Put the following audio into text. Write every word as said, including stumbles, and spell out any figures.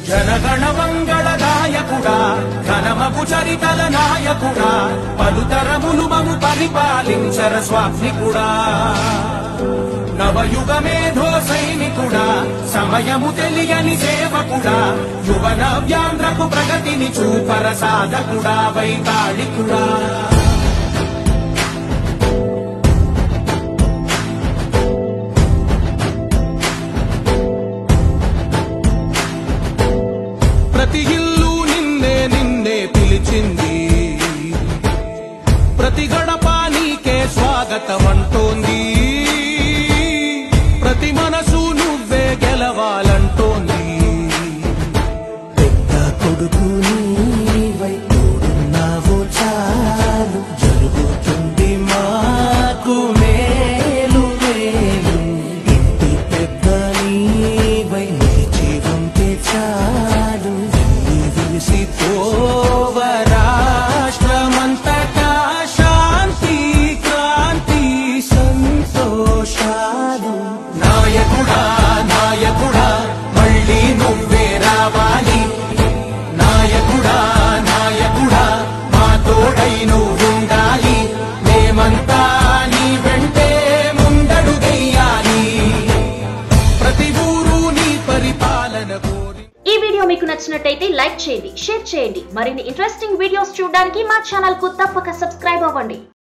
జనగణ మంగళ నాయకుడా ఘనమగు చరితల నాయకుడా పలుతరములు మము పరిపాలించర స్వామికుడా నవయుగ మేధో సైనికుడా సమయము తెలియని సేవకుడా యువన వ్యాంధ్రకు ప్రగతిని చూపర సాధకుడా వైతాళికుడా ప్రతి ఇల్లు నిన్నే నిన్నే పిలిచింది ప్రతి గడప నీకే స్వాగతం అంటోంది ప్రతి మనసు నువ్వే గెలవాలంటోంది పెద్ద కొడుకు నీవై తోడున్నావు చాలు జరుగుతుంది మాకు మేలు మేలు ఇంటి పెద్ద నీవై నిలిచి ఉంటే చాలు విలిసి పోవ రాష్ట్రమంతటా శాంతి క్రాంతి సంతోషాలు నాయకుడా నాయకుడా మళ్ళీ నువ్వే రావాలి నాయకుడా నాయకుడా మా తోడై నువ్వుండాలి మేమంతా నీ వెంటే ముందడుగెయ్యాలి ప్రతి ఊరు నీ పరిపాలన కోరి. ఈ వీడియో మీకు నచ్చినట్టయితే లైక్ చేయండి, షేర్ చేయండి. మరిన్ని ఇంట్రెస్టింగ్ వీడియోస్ చూడడానికి మా ఛానల్ కు తప్పక సబ్స్క్రైబ్ అవ్వండి.